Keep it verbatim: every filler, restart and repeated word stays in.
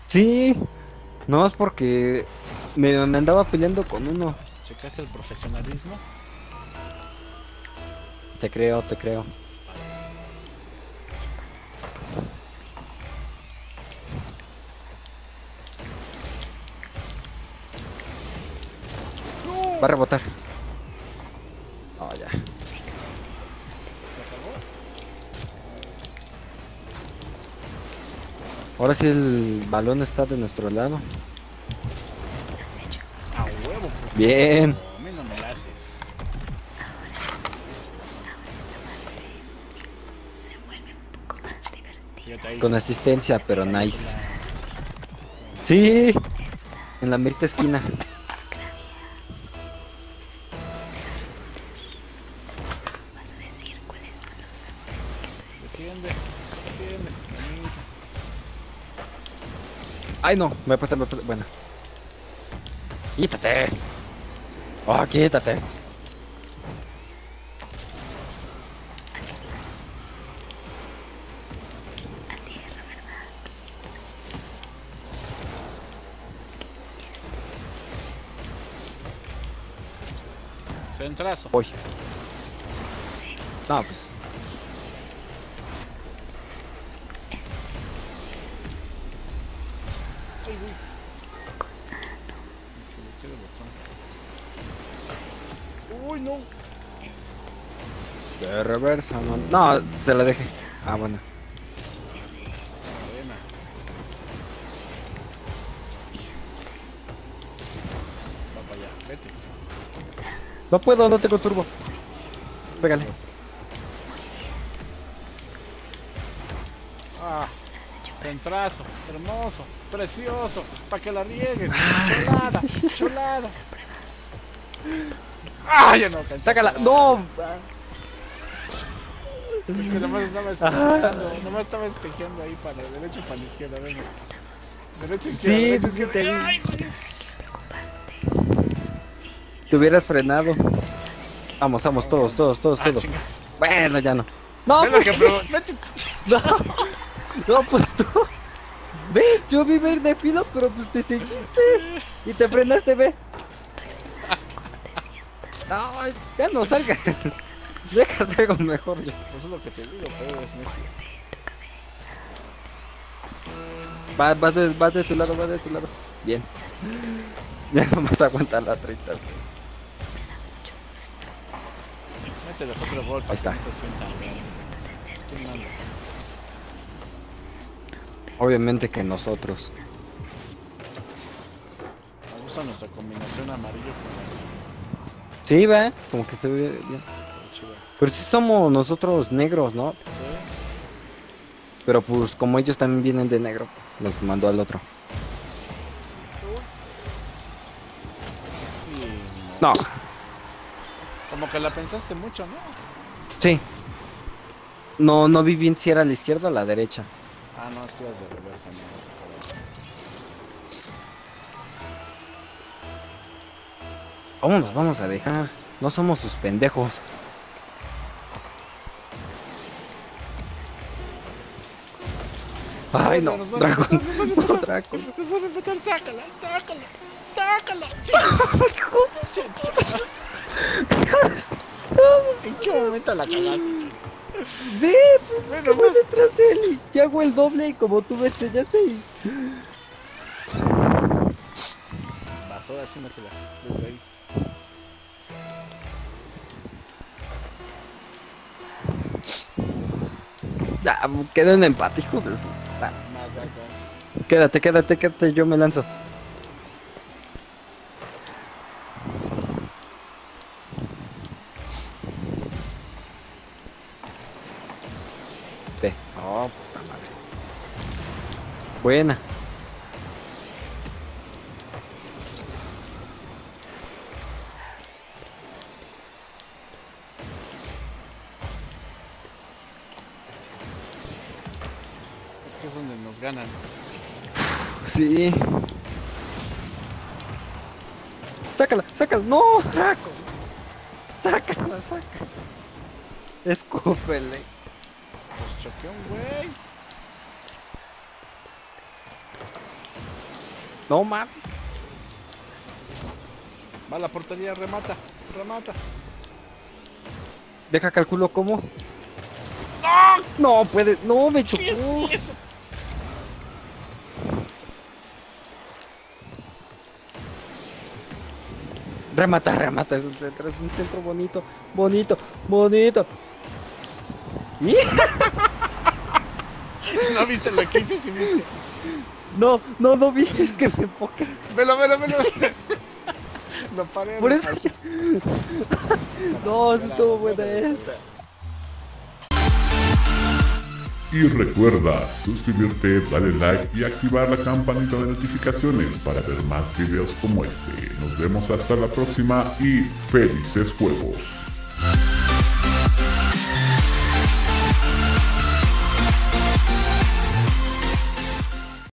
Sí, no es porque me, me andaba peleando con uno. ¿Checaste el profesionalismo? Te creo, te creo. Va a rebotar. Oh, ya. Ahora sí el balón está de nuestro lado. A huevo, pues. Bien. A mí no me la haces. Fíjate ahí. Con asistencia, pero nice. Sí, en la mitad esquina. Defiende, defiende. Ay, no, me puse, me puse. Bueno. Quítate. Oh, quítate. Centrazo. Voy. No, pues. Uy, no. De reversa, no. No, se la dejé. Ah, bueno. Buena. Va para allá, vete. No puedo, no tengo turbo. Pégale. Ah, centrazo, hermoso, precioso, para que la riegues. Cholada, cholada. Ah, ya no alcancé. Sácala. No. Es que nomás estaba espejeando, nomás estaba espejeando ahí para la derecha y para la izquierda, venga. Derecha, izquierda, Sí, derecha, pues sí te izquierda. vi. Ay, güey. Te hubieras frenado. Vamos, vamos, todos, todos, todos, Ah, todos. chinga. Bueno, ya no. No, Es lo que pues. pro- vete. No, no, pues tú. Ve, yo vi ver de filo, pero pues te seguiste. Y te frenaste, ve. No, ya no salgas. Dejas algo mejor yo. Eso es lo que te digo, pero es necio. Va, va, de, va de tu lado, va de tu lado. Bien. Ya nomás aguanta la treinta. Sí. Mételes otro gol para Ahí está. que no se sientan bien. ¿Quién manda? Obviamente que nosotros. Me gusta nuestra combinación amarillo con Sí, va, como que se ve bien. la chida. Pero sí somos nosotros negros, ¿no? ¿Sí? Pero pues como ellos también vienen de negro, los mandó al otro. Y No, como que la pensaste mucho, ¿no? sí. No, no vi bien si era a la izquierda o a la derecha. Ah, no, es que ibas de reversa, no. ¿Cómo nos vamos a dejar? No somos tus pendejos. Ay, no, Nos van a Dragón. empatar, nos van a No, empatar. Dragón. Nos van a empatar, sácala, sácala, sácala. ¿En qué momento la cagaste, chico? Ve, pues es que Bueno, voy pues. detrás de él y ya hago el doble y como tú me enseñaste y... Vas, ahora sí métela, desde ahí. Ah, queda en empate, hijo de su... Ah, Más, vas, vas. quédate, quédate, quédate, yo me lanzo. Ve. Oh, puta madre. Buena. Es que es donde nos ganan. Sí. Sácala, sácala. No, Draco. Sácala, sácala. Escúpele. Pues choqué a un güey. No mames. Va a la portería, remata, remata. Deja calculo cómo. No puede, no me chocó. ¿Qué es eso? Remata, remata, es un centro, es un centro bonito, bonito, bonito. ¿Y? ¿No viste lo que hice? Sí viste. No, no, no vi, es que me enfoca. Velo, velo, velo. No paré. Por no eso paré. yo... No, sí estuvo buena esta. Y recuerda suscribirte, darle like y activar la campanita de notificaciones para ver más videos como este. Nos vemos hasta la próxima y felices juegos.